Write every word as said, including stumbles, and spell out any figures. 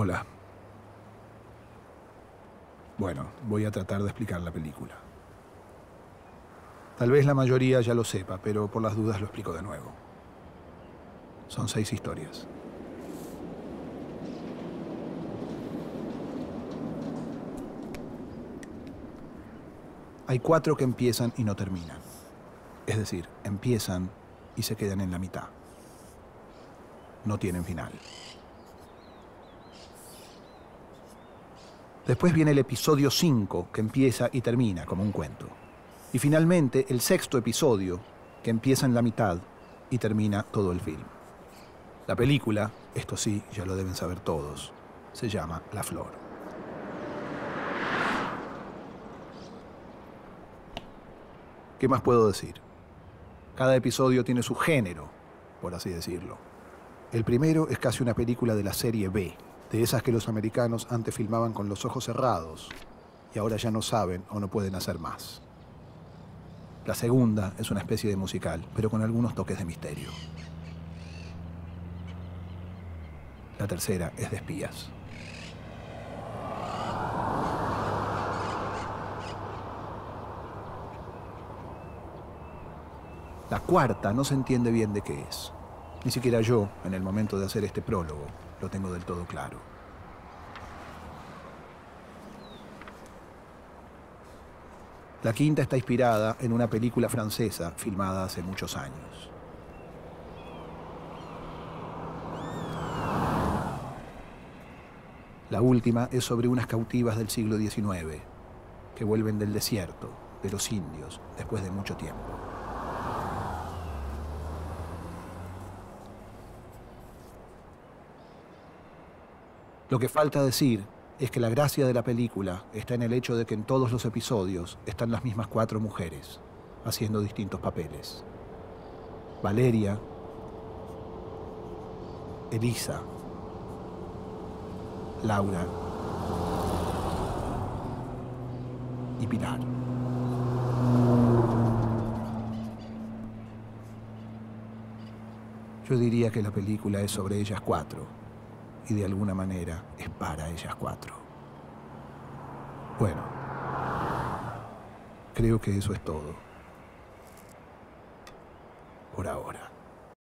Hola. Bueno, voy a tratar de explicar la película. Tal vez la mayoría ya lo sepa, pero por las dudas lo explico de nuevo. Son seis historias. Hay cuatro que empiezan y no terminan. Es decir, empiezan y se quedan en la mitad. No tienen final. Después viene el episodio cinco, que empieza y termina como un cuento. Y finalmente el sexto episodio, que empieza en la mitad y termina todo el film. La película, esto sí, ya lo deben saber todos, se llama La Flor. ¿Qué más puedo decir? Cada episodio tiene su género, por así decirlo. El primero es casi una película de la serie B, de esas que los americanos antes filmaban con los ojos cerrados y ahora ya no saben o no pueden hacer más. La segunda es una especie de musical, pero con algunos toques de misterio. La tercera es de espías. La cuarta no se entiende bien de qué es. Ni siquiera yo, en el momento de hacer este prólogo, lo tengo del todo claro. La quinta está inspirada en una película francesa filmada hace muchos años. La última es sobre unas cautivas del siglo diecinueve que vuelven del desierto, de los indios, después de mucho tiempo. Lo que falta decir es que la gracia de la película está en el hecho de que en todos los episodios están las mismas cuatro mujeres, haciendo distintos papeles. Valeria, Elisa, Laura y Pilar. Yo diría que la película es sobre ellas cuatro y de alguna manera es para ellas cuatro. Bueno, creo que eso es todo. Por ahora.